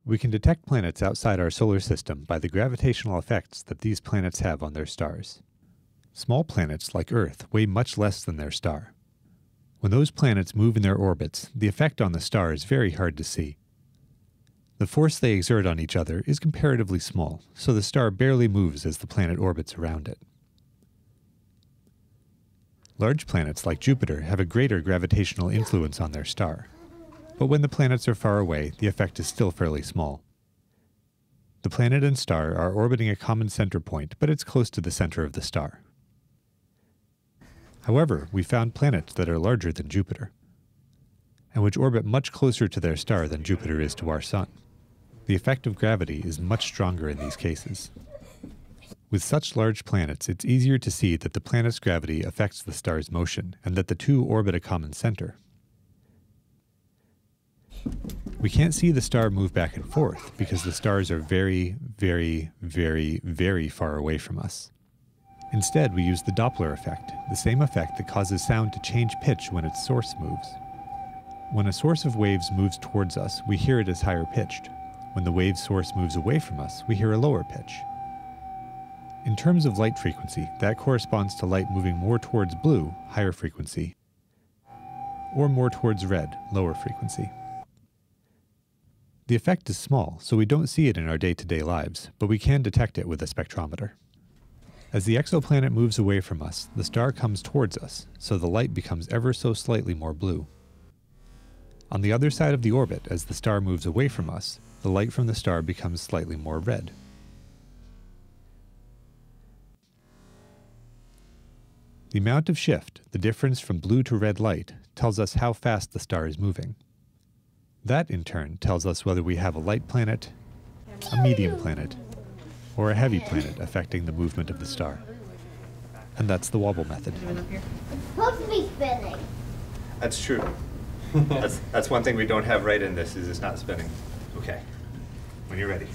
We can detect planets outside our solar system by the gravitational effects that these planets have on their stars. Small planets, like Earth, weigh much less than their star. When those planets move in their orbits, the effect on the star is very hard to see. The force they exert on each other is comparatively small, so the star barely moves as the planet orbits around it. Large planets like Jupiter have a greater gravitational influence on their star, but when the planets are far away, the effect is still fairly small. The planet and star are orbiting a common center point, but it's close to the center of the star. However, we found planets that are larger than Jupiter, and which orbit much closer to their star than Jupiter is to our Sun. The effect of gravity is much stronger in these cases. With such large planets, it's easier to see that the planet's gravity affects the star's motion, and that the two orbit a common center. We can't see the star move back and forth because the stars are very, very, very, very far away from us. Instead, we use the Doppler effect, the same effect that causes sound to change pitch when its source moves. When a source of waves moves towards us, we hear it as higher pitched. When the wave source moves away from us, we hear a lower pitch. In terms of light frequency, that corresponds to light moving more towards blue, higher frequency, or more towards red, lower frequency. The effect is small, so we don't see it in our day-to-day lives, but we can detect it with a spectrometer. As the exoplanet moves away from us, the star comes towards us, so the light becomes ever so slightly more blue. On the other side of the orbit, as the star moves away from us, the light from the star becomes slightly more red. The amount of shift, the difference from blue to red light, tells us how fast the star is moving. That, in turn, tells us whether we have a light planet, a medium planet, or a heavy planet affecting the movement of the star. And that's the wobble method. It's supposed to be spinning. That's true. That's one thing we don't have right in this, is it's not spinning. Okay, when you're ready.